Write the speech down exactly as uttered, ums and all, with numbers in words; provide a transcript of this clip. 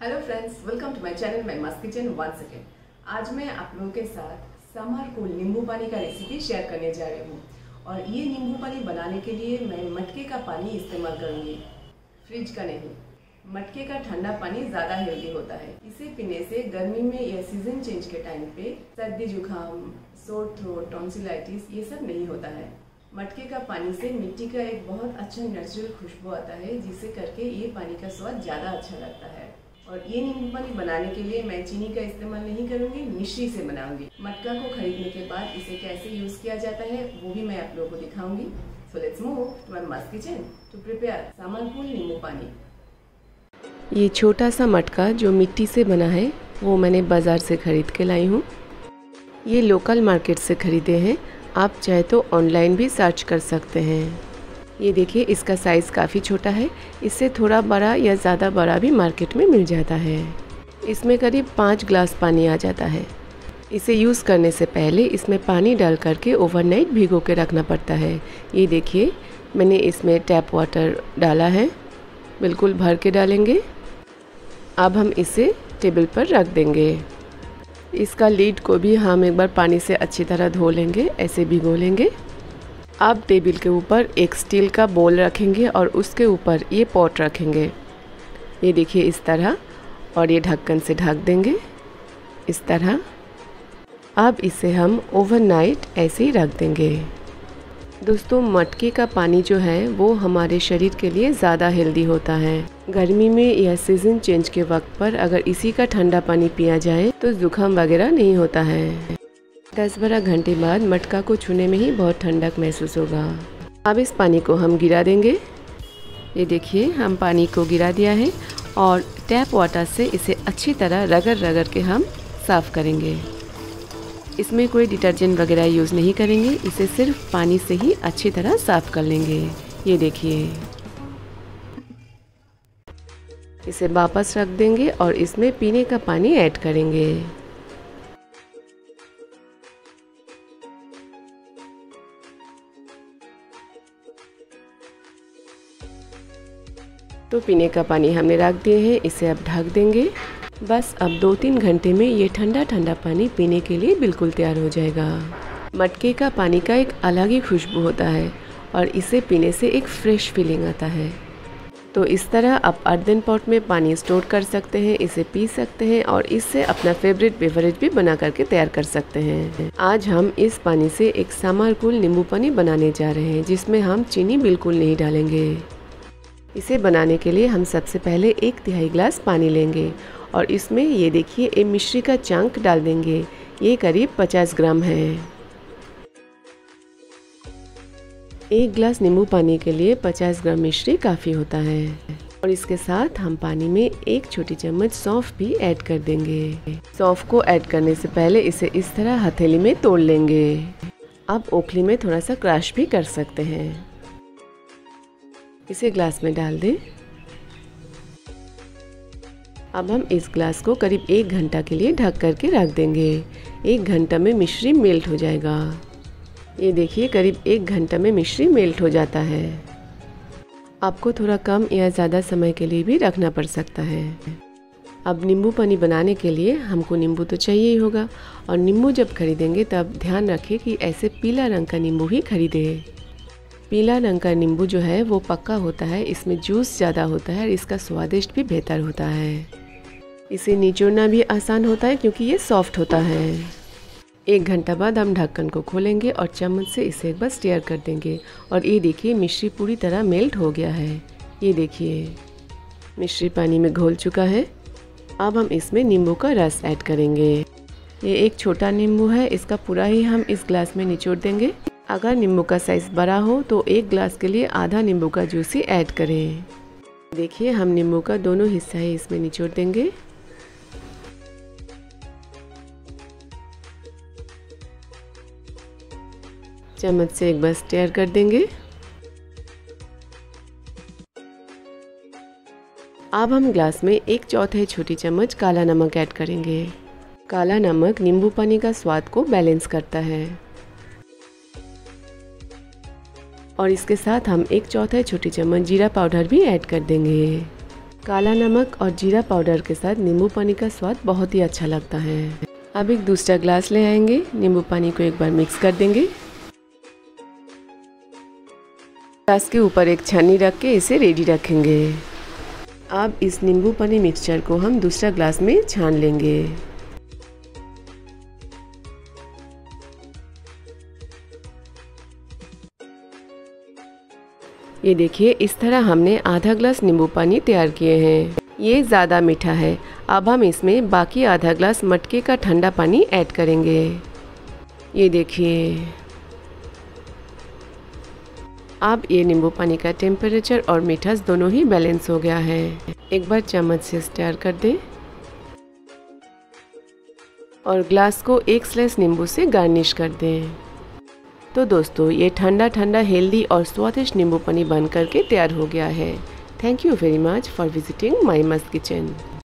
Hello friends, welcome to my channel my Mast kitchen one second. आज मैं आप लोगों के साथ समर कूल नींबू पानी का रेसिपी शेयर करने जा रही हूँ। और ये नींबू पानी बनाने के लिए मैं मटके का पानी इस्तेमाल करूँगी, फ्रिज का नहीं। मटके का ठंडा पानी ज़्यादा हेल्दी होता है। इसे पीने से गर्मी में या सीजन चेंज के टाइम पे सर्दी जुकाम, सोर थ्रोट, टॉन्सिलाइटिस ये सब नहीं होता है। मटके का पानी से मिट्टी का एक बहुत अच्छा नेचुरल खुशबू आता है, जिसे करके ये पानी का स्वाद ज़्यादा अच्छा लगता है। और ये नींबू पानी बनाने के लिए मैं चीनी का इस्तेमाल नहीं करूँगी, मिश्री से बनाऊंगी। मटका को खरीदने के बाद इसे कैसे यूज़ किया जाता है वो भी मैं आप लोगों को दिखाऊंगी। So let's move to my Mast kitchen to prepare summer cool नींबू पानी। ये छोटा सा मटका जो मिट्टी से बना है वो मैंने बाज़ार से ख़रीद के लाई हूँ। ये लोकल मार्केट से ख़रीदे हैं, आप चाहे तो ऑनलाइन भी सर्च कर सकते हैं। ये देखिए, इसका साइज़ काफ़ी छोटा है, इससे थोड़ा बड़ा या ज़्यादा बड़ा भी मार्केट में मिल जाता है। इसमें करीब पाँच ग्लास पानी आ जाता है। इसे यूज़ करने से पहले इसमें पानी डाल करके ओवरनाइट भिगो के रखना पड़ता है। ये देखिए, मैंने इसमें टैप वाटर डाला है, बिल्कुल भर के डालेंगे। अब हम इसे टेबल पर रख देंगे। इसका लीड को भी हम एक बार पानी से अच्छी तरह धो लेंगे, ऐसे भिगो लेंगे। अब टेबल के ऊपर एक स्टील का बोल रखेंगे और उसके ऊपर ये पॉट रखेंगे, ये देखिए इस तरह, और ये ढक्कन से ढक देंगे इस तरह। अब इसे हम ओवरनाइट ऐसे ही रख देंगे। दोस्तों, मटके का पानी जो है वो हमारे शरीर के लिए ज़्यादा हेल्दी होता है। गर्मी में या सीज़न चेंज के वक्त पर अगर इसी का ठंडा पानी पिया जाए तो जुकाम वगैरह नहीं होता है। दस बारह घंटे बाद मटका को छूने में ही बहुत ठंडक महसूस होगा। अब इस पानी को हम गिरा देंगे। ये देखिए, हम पानी को गिरा दिया है और टैप वाटर से इसे अच्छी तरह रगड़ रगड़ के हम साफ़ करेंगे। इसमें कोई डिटर्जेंट वगैरह यूज़ नहीं करेंगे, इसे सिर्फ पानी से ही अच्छी तरह साफ़ कर लेंगे। ये देखिए, इसे वापस रख देंगे और इसमें पीने का पानी ऐड करेंगे। तो पीने का पानी हमने रख दिए हैं, इसे अब ढक देंगे। बस अब दो तीन घंटे में ये ठंडा ठंडा पानी पीने के लिए बिल्कुल तैयार हो जाएगा। मटके का पानी का एक अलग ही खुशबू होता है और इसे पीने से एक फ्रेश फीलिंग आता है। तो इस तरह आप अर्दन पॉट में पानी स्टोर कर सकते हैं, इसे पी सकते हैं और इससे अपना फेवरेट बेवरेज भी बना करके तैयार कर सकते हैं। आज हम इस पानी से एक समर कूल नींबू पानी बनाने जा रहे हैं, जिसमें हम चीनी बिल्कुल नहीं डालेंगे। इसे बनाने के लिए हम सबसे पहले एक तिहाई ग्लास पानी लेंगे और इसमें ये देखिए एक मिश्री का चंक डाल देंगे। ये करीब पचास ग्राम है। एक ग्लास नींबू पानी के लिए पचास ग्राम मिश्री काफ़ी होता है। और इसके साथ हम पानी में एक छोटी चम्मच सौंफ भी ऐड कर देंगे। सौंफ को ऐड करने से पहले इसे इस तरह हथेली में तोड़ लेंगे। अब ओखली में थोड़ा सा क्रश भी कर सकते हैं। इसे ग्लास में डाल दें। अब हम इस ग्लास को करीब एक घंटा के लिए ढक करके रख देंगे। एक घंटा में मिश्री मेल्ट हो जाएगा। ये देखिए, करीब एक घंटा में मिश्री मेल्ट हो जाता है। आपको थोड़ा कम या ज़्यादा समय के लिए भी रखना पड़ सकता है। अब नींबू पानी बनाने के लिए हमको नींबू तो चाहिए ही होगा, और नींबू जब खरीदेंगे तब ध्यान रखें कि ऐसे पीला रंग का नींबू ही खरीदें। पीला रंग का नींबू जो है वो पक्का होता है, इसमें जूस ज़्यादा होता है और इसका स्वादिष्ट भी बेहतर होता है। इसे निचोड़ना भी आसान होता है क्योंकि ये सॉफ्ट होता है। एक घंटा बाद हम ढक्कन को खोलेंगे और चम्मच से इसे एक बार स्टीयर कर देंगे और ये देखिए, मिश्री पूरी तरह मेल्ट हो गया है। ये देखिए, मिश्री पानी में घोल चुका है। अब हम इसमें नींबू का रस ऐड करेंगे। ये एक छोटा नींबू है, इसका पूरा ही हम इस ग्लास में निचोड़ देंगे। अगर नींबू का साइज़ बड़ा हो तो एक ग्लास के लिए आधा नींबू का जूस ही ऐड करें। देखिए, हम नींबू का दोनों हिस्सा ही इसमें निचोड़ देंगे। चम्मच से एक बार स्टीयर कर देंगे। अब हम ग्लास में एक चौथाई छोटी चम्मच काला नमक ऐड करेंगे। काला नमक नींबू पानी का स्वाद को बैलेंस करता है। और इसके साथ हम एक चौथाई छोटी चम्मच जीरा पाउडर भी ऐड कर देंगे। काला नमक और जीरा पाउडर के साथ नींबू पानी का स्वाद बहुत ही अच्छा लगता है। अब एक दूसरा ग्लास ले आएंगे, नींबू पानी को एक बार मिक्स कर देंगे। ग्लास के ऊपर एक छन्नी रख के इसे रेडी रखेंगे। अब इस नींबू पानी मिक्सचर को हम दूसरा ग्लास में छान लेंगे। ये देखिए, इस तरह हमने आधा ग्लास नींबू पानी तैयार किए हैं। ये ज़्यादा मीठा है। अब हम इसमें बाकी आधा ग्लास मटके का ठंडा पानी ऐड करेंगे। ये देखिए, अब ये नींबू पानी का टेम्परेचर और मीठास दोनों ही बैलेंस हो गया है। एक बार चम्मच से स्टर कर दें और ग्लास को एक स्लाइस नींबू से गार्निश कर दें। तो दोस्तों, ये ठंडा ठंडा हेल्दी और स्वादिष्ट नींबू पानी बन करके तैयार हो गया है। Thank you very much for visiting my Mast kitchen.